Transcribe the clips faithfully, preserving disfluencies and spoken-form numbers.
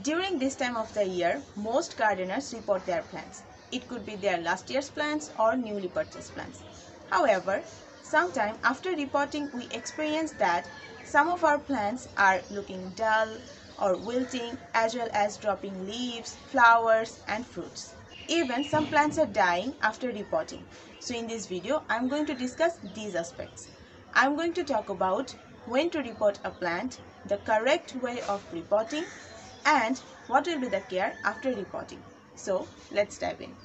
During this time of the year, most gardeners report their plants. It could be their last year's plants or newly purchased plants. However, sometime after reporting, we experience that some of our plants are looking dull or wilting, as well as dropping leaves, flowers, and fruits. Even some plants are dying after reporting. So in this video, I am going to discuss these aspects. I am going to talk about when to report a plant, the correct way of reporting, and what will be the care after reporting. So let's dive in.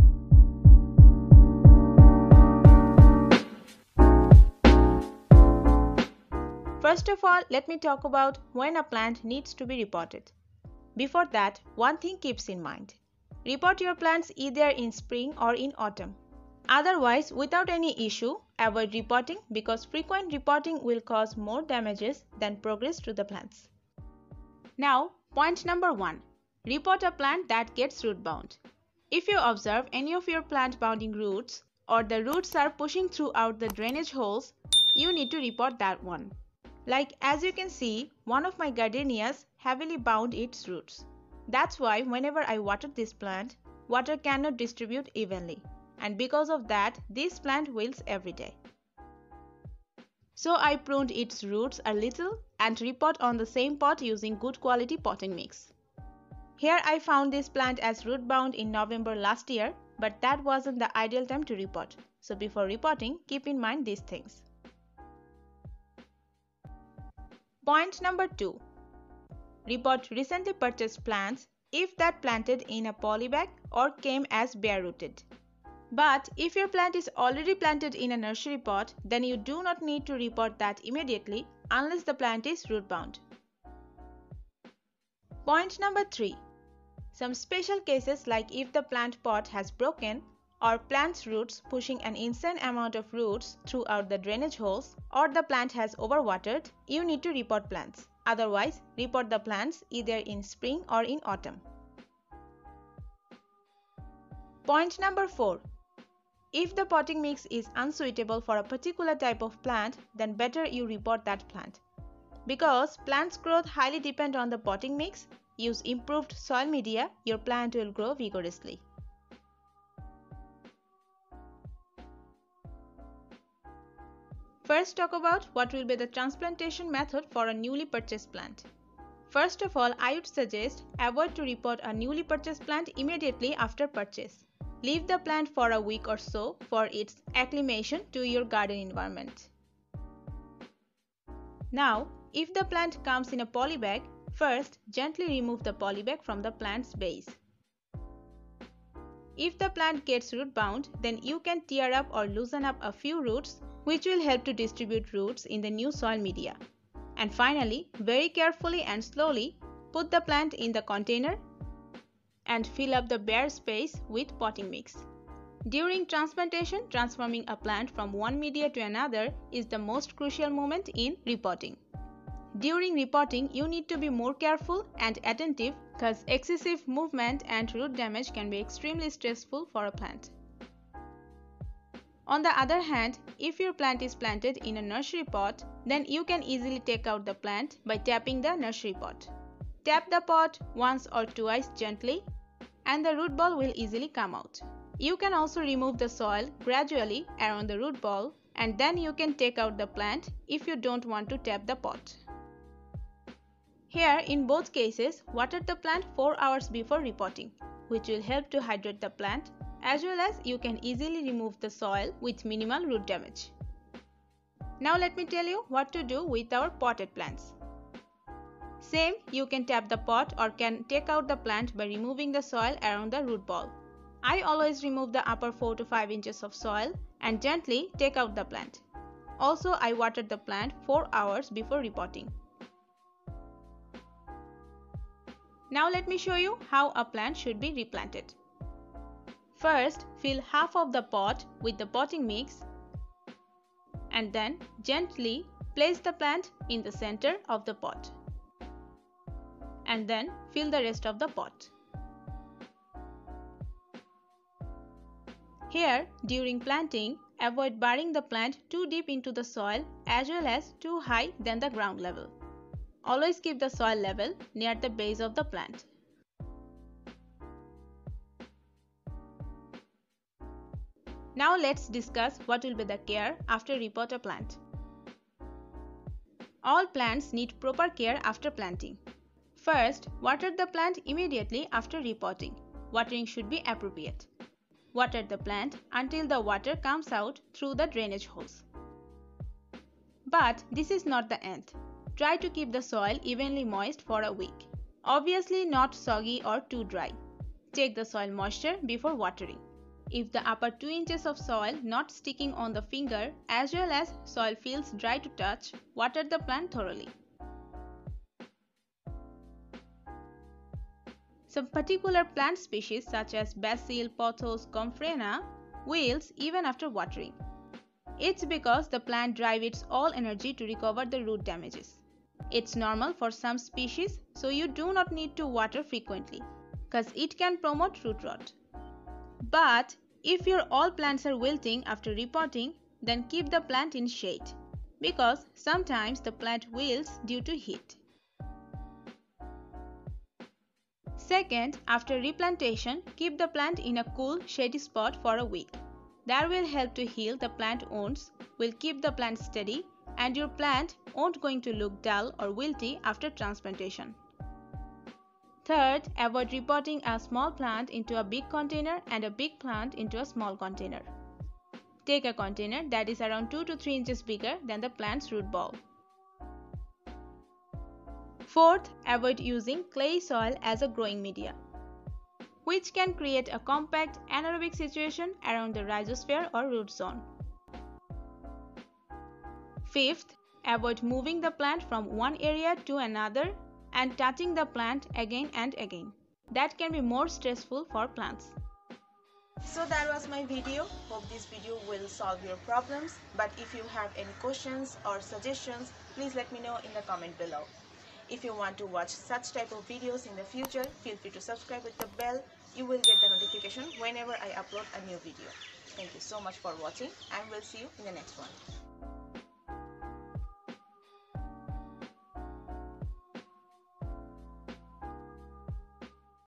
First of all, let me talk about when a plant needs to be reported. Before that, one thing keeps in mind. Report your plants either in spring or in autumn. Otherwise, without any issue, avoid reporting because frequent reporting will cause more damages than progress to the plants. Now, point number one. Report a plant that gets root bound. If you observe any of your plant bounding roots or the roots are pushing throughout the drainage holes, you need to report that one. Like as you can see, one of my gardenias heavily bound its roots. That's why whenever I water this plant, water cannot distribute evenly. And because of that, this plant wilts every day. So I pruned its roots a little and repot on the same pot using good quality potting mix. Here I found this plant as root bound in November last year, but that wasn't the ideal time to repot. So before repotting, keep in mind these things. Point number two. Report recently purchased plants if that planted in a polybag or came as bare rooted. But if your plant is already planted in a nursery pot, then you do not need to report that immediately unless the plant is root bound. Point number three. Some special cases like if the plant pot has broken or plant's roots pushing an insane amount of roots throughout the drainage holes or the plant has overwatered, you need to report plants. Otherwise, report the plants either in spring or in autumn. Point number four. If the potting mix is unsuitable for a particular type of plant, then better you report that plant. Because plant's growth highly depend on the potting mix, use improved soil media, your plant will grow vigorously. First, talk about what will be the transplantation method for a newly purchased plant. First of all, I would suggest avoid to report a newly purchased plant immediately after purchase. Leave the plant for a week or so for its acclimation to your garden environment. Now, if the plant comes in a polybag, first gently remove the polybag from the plant's base. If the plant gets root bound, then you can tear up or loosen up a few roots, which will help to distribute roots in the new soil media. And finally, very carefully and slowly, put the plant in the container and fill up the bare space with potting mix. During transplantation, transforming a plant from one media to another is the most crucial moment in repotting. During repotting, you need to be more careful and attentive because excessive movement and root damage can be extremely stressful for a plant. On the other hand, if your plant is planted in a nursery pot, then you can easily take out the plant by tapping the nursery pot. Tap the pot once or twice gently and the root ball will easily come out. You can also remove the soil gradually around the root ball and then you can take out the plant if you don't want to tap the pot. Here, in both cases, water the plant four hours before repotting, which will help to hydrate the plant, as well as you can easily remove the soil with minimal root damage. Now let me tell you what to do with our potted plants. Same, you can tap the pot or can take out the plant by removing the soil around the root ball. I always remove the upper four to five inches of soil and gently take out the plant. Also, I watered the plant four hours before repotting. Now let me show you how a plant should be replanted. First, fill half of the pot with the potting mix and then gently place the plant in the center of the pot. And then fill the rest of the pot. Here, during planting, avoid burying the plant too deep into the soil as well as too high than the ground level. Always keep the soil level near the base of the plant. Now let's discuss what will be the care after repot a plant. All plants need proper care after planting. First, water the plant immediately after repotting. Watering should be appropriate. Water the plant until the water comes out through the drainage hose. But this is not the end. Try to keep the soil evenly moist for a week. Obviously not soggy or too dry. Check the soil moisture before watering. If the upper two inches of soil not sticking on the finger as well as soil feels dry to touch, water the plant thoroughly. Some particular plant species such as basil, pothos, gomphrena wilts even after watering. It's because the plant drives its all energy to recover the root damages. It's normal for some species, so you do not need to water frequently, cause it can promote root rot. But if your all plants are wilting after repotting, then keep the plant in shade, because sometimes the plant wilts due to heat. Second, after replantation, keep the plant in a cool, shady spot for a week. That will help to heal the plant wounds, will keep the plant steady, and your plant won't going to look dull or wilty after transplantation. Third, avoid repotting a small plant into a big container and a big plant into a small container. Take a container that is around two to three inches bigger than the plant's root ball. Fourth, avoid using clay soil as a growing media, which can create a compact anaerobic situation around the rhizosphere or root zone. Fifth, avoid moving the plant from one area to another and touching the plant again and again. That can be more stressful for plants. So that was my video. Hope this video will solve your problems. But if you have any questions or suggestions, please let me know in the comment below. If you want to watch such type of videos in the future, feel free to subscribe with the bell. You will get the notification whenever I upload a new video. Thank you so much for watching and we'll see you in the next one.